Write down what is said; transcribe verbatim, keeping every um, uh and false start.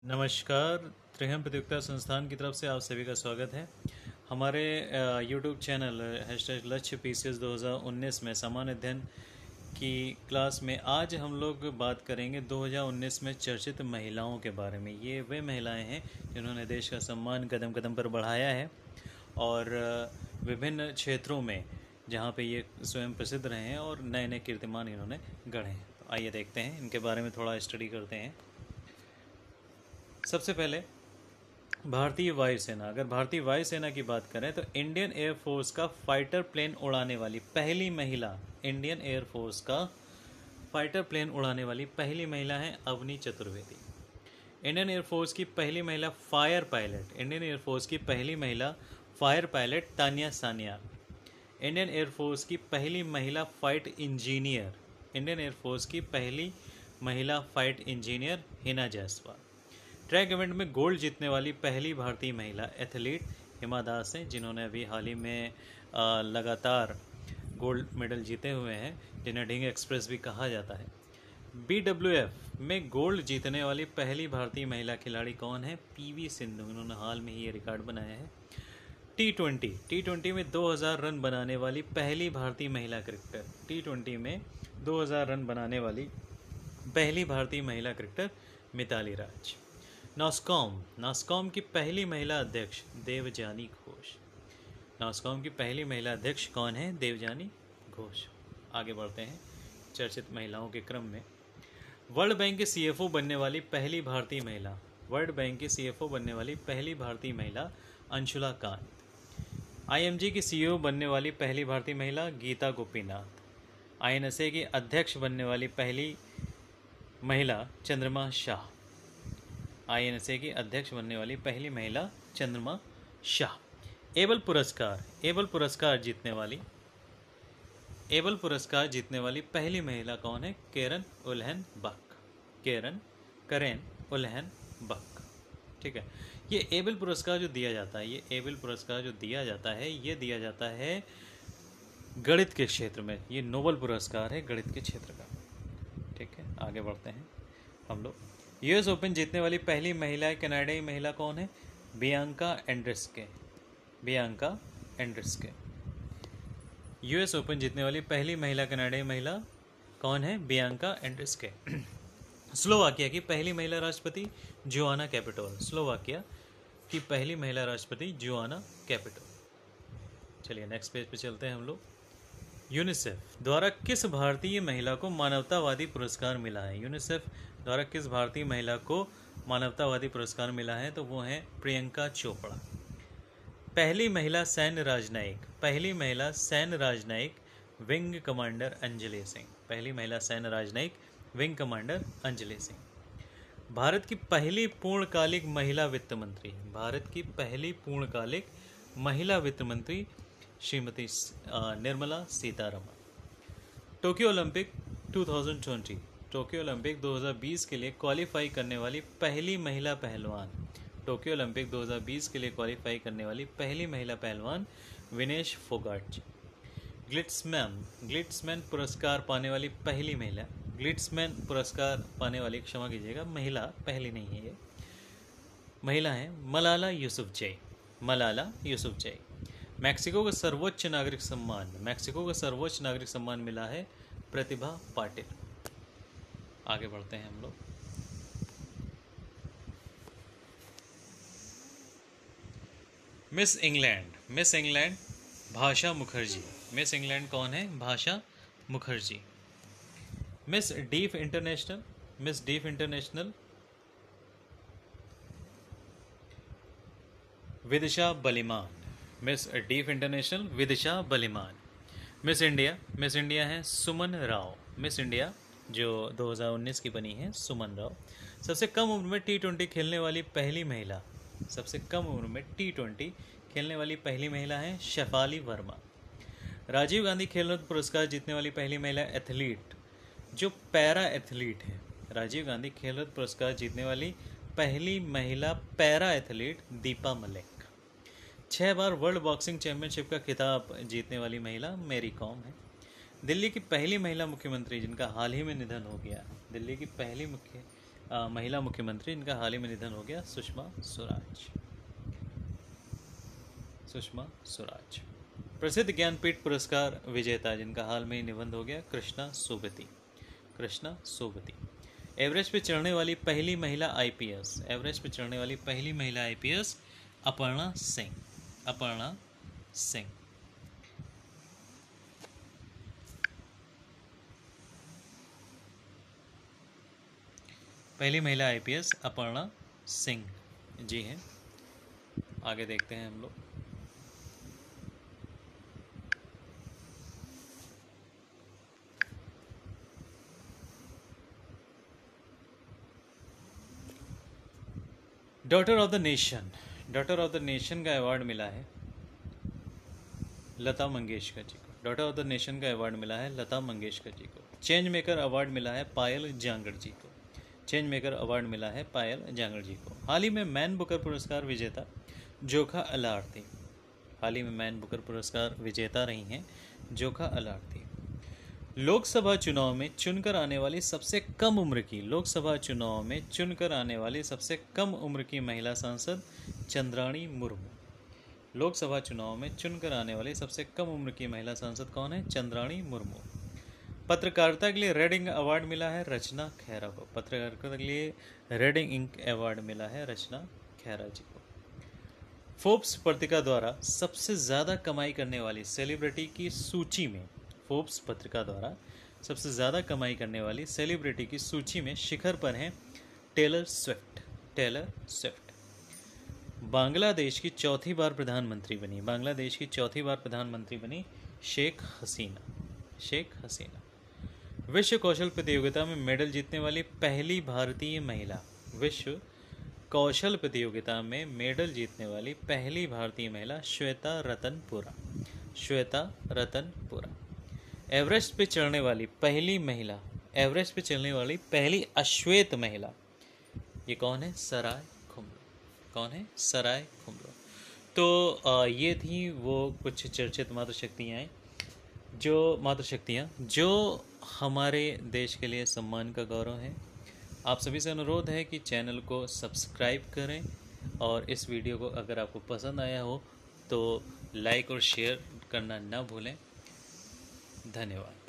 नमस्कार। त्रिहम प्रतियोगिता संस्थान की तरफ से आप सभी का स्वागत है। हमारे यूट्यूब चैनल हैशटैग लक्ष्य पी सी एस दो हज़ार उन्नीस में सामान्य अध्ययन की क्लास में आज हम लोग बात करेंगे दो हज़ार उन्नीस में चर्चित महिलाओं के बारे में। ये वे महिलाएं हैं जिन्होंने देश का सम्मान कदम कदम पर बढ़ाया है और विभिन्न क्षेत्रों में जहाँ पे ये स्वयं प्रसिद्ध रहे हैं और नए नए कीर्तिमान इन्होंने गढ़े हैं। तो आइए देखते हैं इनके बारे में, थोड़ा स्टडी करते हैं। सबसे पहले भारतीय वायुसेना। अगर भारतीय वायुसेना की बात करें तो इंडियन एयरफोर्स का फाइटर प्लेन उड़ाने वाली पहली महिला, इंडियन एयरफोर्स का फाइटर प्लेन उड़ाने वाली पहली महिला है अवनी चतुर्वेदी। इंडियन एयरफोर्स की पहली महिला फायर पायलट, इंडियन एयरफोर्स की पहली महिला fighter pilot Tania Sania. Indian air force की पहली महिला फाइट इंजीनियर, इंडियन एयरफोर्स की पहली महिला flight engineer Hina Jaiswal. Track event में गोल्ड जीतने वाली पहली भारतीय महिला एथलीट हिमा दास हैं, जिन्होंने अभी हाल ही में लगातार गोल्ड मेडल जीते हुए हैं, जिन्हें ढींग एक्सप्रेस भी कहा जाता है। बी डब्ल्यू एफ में गोल्ड जीतने वाली पहली भारतीय महिला खिलाड़ी कौन है? पीवी सिंधु। इन्होंने हाल में ही ये रिकॉर्ड बनाया है। टी ट्वेंटी टी ट्वेंटी में दो हज़ार रन बनाने वाली पहली भारतीय महिला क्रिकेटर, टी ट्वेंटी में दो हज़ार रन बनाने वाली पहली भारतीय महिला क्रिकेटर मिताली राज। नॉस्कॉम नॉस्कॉम की पहली महिला अध्यक्ष देवजानी घोष। नॉस्कॉम की पहली महिला अध्यक्ष कौन है? देवजानी घोष। आगे बढ़ते हैं चर्चित महिलाओं के क्रम में। वर्ल्ड बैंक के सी एफ ओ बनने वाली पहली भारतीय महिला, वर्ल्ड बैंक की सी एफ ओ बनने वाली पहली भारतीय महिला Anshula Kant. I M G की सी ई ओ बनने वाली पहली भारतीय महिला Gita Gopinath. I N S A की अध्यक्ष बनने वाली पहली महिला Chandrima Shaha. I N S A की अध्यक्ष बनने वाली पहली महिला चंद्रमा शाह। एबल पुरस्कार एबल पुरस्कार जीतने वाली एबल पुरस्कार जीतने वाली पहली महिला कौन है? केरन उल्हन बक। केरन करेन उल्हन बक। ठीक है। ये एबल पुरस्कार जो दिया जाता है, ये एबल पुरस्कार जो दिया जाता है ये दिया जाता है गणित के क्षेत्र में। ये नोबेल पुरस्कार है गणित के क्षेत्र का। ठीक है, आगे बढ़ते हैं हम लोग। यूएस ओपन जीतने वाली पहली महिला कनाडाई महिला कौन है? Bianca Andreescu. Bianca Andreescu. US open जीतने वाली पहली महिला कनाडाई महिला कौन है? बियांका एंड्रेस्के। स्लोवाकिया की पहली महिला राष्ट्रपति जोआना कैपिटोल। स्लोवाकिया की पहली महिला राष्ट्रपति जोआना कैपिटोल। चलिए नेक्स्ट पेज पे चलते हैं हम लोग। यूनिसेफ द्वारा किस भारतीय महिला को मानवतावादी पुरस्कार मिला है? यूनिसेफ द्वारा किस भारतीय महिला को मानवतावादी पुरस्कार मिला है? तो वो है प्रियंका चोपड़ा। पहली महिला सैन्य राजनयिक, पहली महिला सैन्य राजनयिक विंग कमांडर अंजलि सिंह। पहली महिला सैन्य राजनयिक विंग कमांडर अंजलि सिंह। भारत की पहली पूर्णकालिक महिला वित्त मंत्री, भारत की पहली पूर्णकालिक महिला वित्त मंत्री श्रीमती निर्मला सीतारमण। टोक्यो ओलंपिक दो हज़ार बीस टोक्यो ओलंपिक दो हज़ार बीस के लिए क्वालिफाई करने वाली पहली महिला पहलवान। टोक्यो ओलंपिक दो हज़ार बीस के लिए क्वालिफाई करने वाली पहली महिला पहलवान विनेश फोगाट। ग्लिट्समैन ग्लिट्समैन पुरस्कार पाने वाली पहली महिला, ग्लिट्समैन पुरस्कार पाने वाली, क्षमा कीजिएगा, महिला, पहली नहीं है ये, महिला है मलाला यूसुफजई। मलाला यूसुफजई। मैक्सिको का सर्वोच्च नागरिक सम्मान, मैक्सिको का सर्वोच्च नागरिक सम्मान मिला है प्रतिभा पाटिल। आगे बढ़ते हैं हम लोग। मिस इंग्लैंड मिस इंग्लैंड भाषा मुखर्जी। मिस इंग्लैंड कौन है? Bhasha Mukherjee. Miss deaf international miss deaf international Vidisha Baliman. Miss deaf international Vidisha Baliman. Miss India miss India है सुमन राव। मिस इंडिया जो दो हज़ार उन्नीस की बनी है सुमन राव। सबसे कम उम्र में टी ट्वेंटी खेलने वाली पहली महिला, सबसे कम उम्र में टी ट्वेंटी खेलने वाली पहली महिला है शेफाली वर्मा। राजीव गांधी खेल रत्न पुरस्कार जीतने वाली पहली महिला एथलीट जो पैरा एथलीट है, राजीव गांधी खेल रत्न पुरस्कार जीतने वाली पहली महिला पैरा एथलीट दीपा मलिक। छह बार वर्ल्ड बॉक्सिंग चैंपियनशिप का खिताब जीतने वाली महिला मैरी कॉम है। दिल्ली की पहली महिला मुख्यमंत्री जिनका हाल ही में निधन हो गया, दिल्ली की पहली मुख्य अ, महिला मुख्यमंत्री, इनका हाल ही में निधन हो गया, सुषमा स्वराज। सुषमा स्वराज। प्रसिद्ध ज्ञानपीठ पुरस्कार विजेता जिनका हाल में ही निधन हो गया, कृष्णा सोबती। कृष्णा सोबती। एवरेस्ट पे चढ़ने वाली पहली महिला आईपीएस, एवरेस्ट पे चढ़ने वाली पहली महिला आईपीएस अपर्णा सिंह। अपर्णा सिंह। पहली महिला आईपीएस अपर्णा सिंह जी हैं। आगे देखते हैं हम लोग। Daughter of the nation, daughter of the nation का अवार्ड मिला है लता मंगेशकर जी को। डॉटर ऑफ द नेशन का अवार्ड मिला है लता मंगेशकर जी को। चेंज मेकर अवार्ड मिला है पायल जांगड़ जी को। चेंज मेकर अवार्ड मिला है पायल जांगड़ जी को। हाल ही में मैन बुकर पुरस्कार विजेता जोखा अलारती। हाल ही में मैन बुकर पुरस्कार विजेता रही हैं जोखा अलारती। लोकसभा चुनाव में चुनकर आने वाली सबसे कम उम्र की लोकसभा चुनाव में चुनकर आने वाली सबसे कम उम्र की महिला सांसद चंद्राणी मुर्मू। लोकसभा चुनाव में चुनकर आने वाली सबसे कम उम्र की महिला सांसद कौन है? चंद्राणी मुर्मू। पत्रकारिता के लिए रेड इंक अवार्ड मिला है रचना खैरा को। पत्रकारिता के लिए रेड इंक अवार्ड मिला है रचना खैरा जी को। फोर्ब्स पत्रिका द्वारा सबसे ज़्यादा कमाई करने वाली सेलिब्रिटी की सूची में फोर्ब्स पत्रिका द्वारा सबसे ज़्यादा कमाई करने वाली सेलिब्रिटी की सूची में शिखर पर हैं Taylor Swift. Taylor Swift. Bangladesh की चौथी बार प्रधानमंत्री बनी बांग्लादेश की चौथी बार प्रधानमंत्री बनी शेख हसीना। शेख हसीना। विश्व कौशल प्रतियोगिता में मेडल जीतने वाली पहली भारतीय महिला। विश्व कौशल प्रतियोगिता में मेडल जीतने वाली पहली भारतीय महिला श्वेता रतनपुरा। श्वेता रतनपुरा। एवरेस्ट पे चढ़ने वाली पहली महिला एवरेस्ट पे चढ़ने वाली पहली अश्वेत महिला, ये कौन है? सराय खुमरो। कौन है? सराय खुमरो। तो ये थी वो कुछ चर्चित मातृशक्तियाँ जो मातृशक्तियाँ जो हमारे देश के लिए सम्मान का गौरव है। आप सभी से अनुरोध है कि चैनल को सब्सक्राइब करें और इस वीडियो को अगर आपको पसंद आया हो तो लाइक और शेयर करना ना भूलें। धन्यवाद।